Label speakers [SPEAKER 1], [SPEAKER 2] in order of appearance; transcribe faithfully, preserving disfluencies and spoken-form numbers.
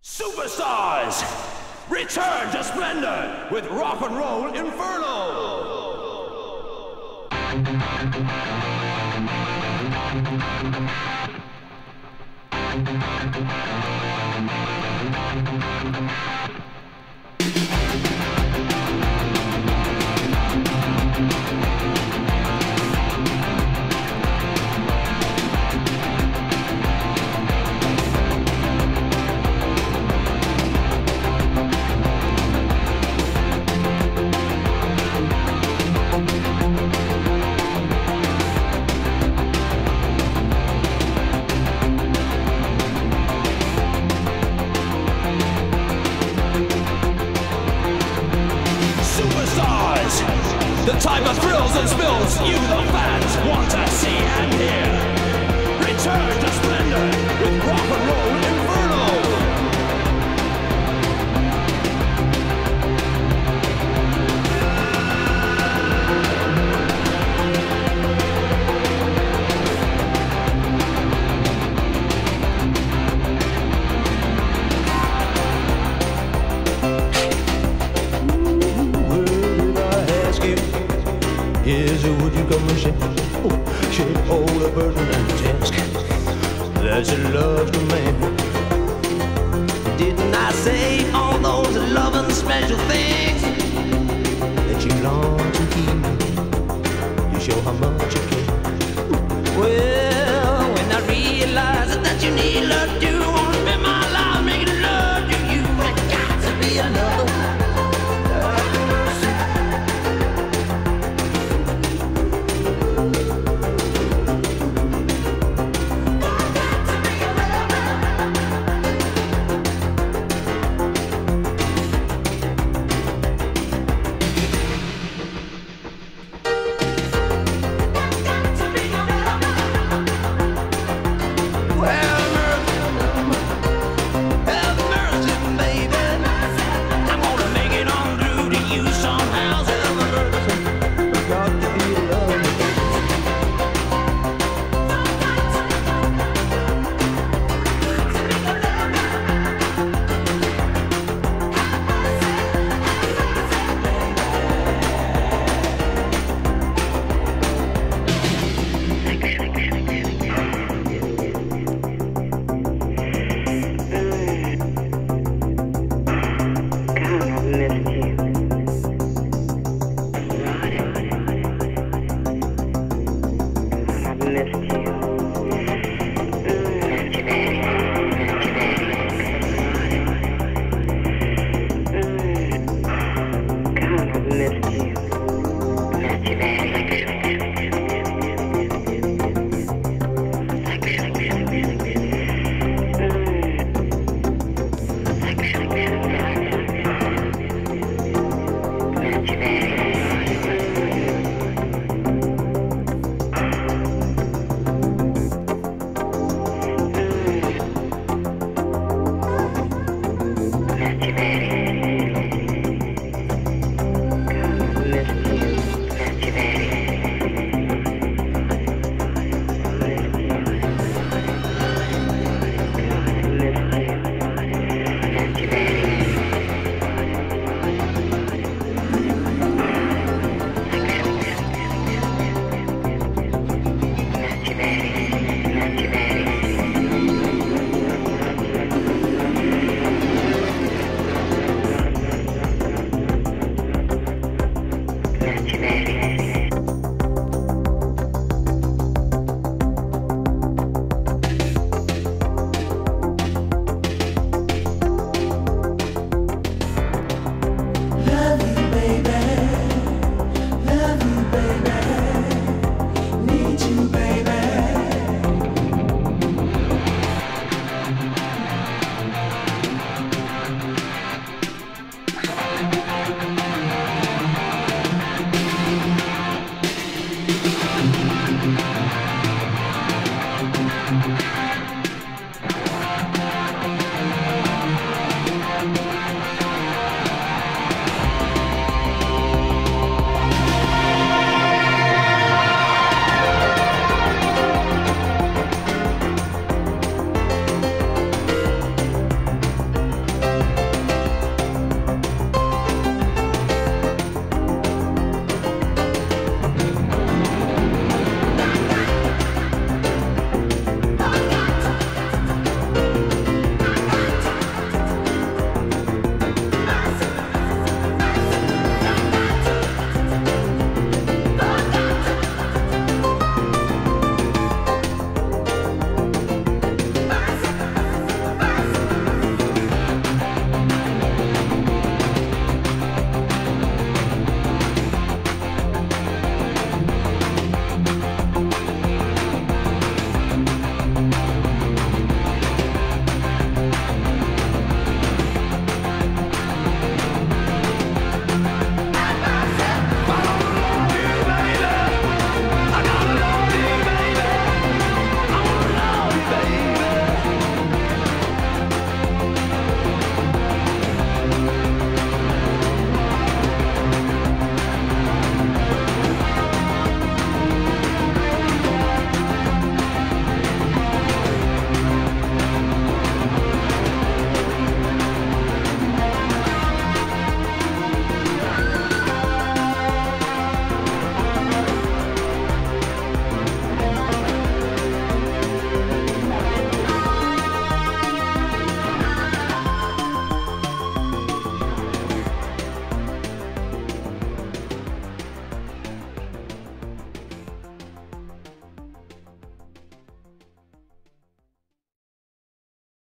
[SPEAKER 1] Superstars, return to splendor with Rock and Roll Inferno. The type of thrills and spills you, the fans, want to see and hear. Return to splendor with Rock and Roll Inferno. Is it would you come and shake, oh, shake all the burden and task that's your love command? Didn't I say all those loving special things that you long to keep? You show how much you care. Well, when I realize that you need love to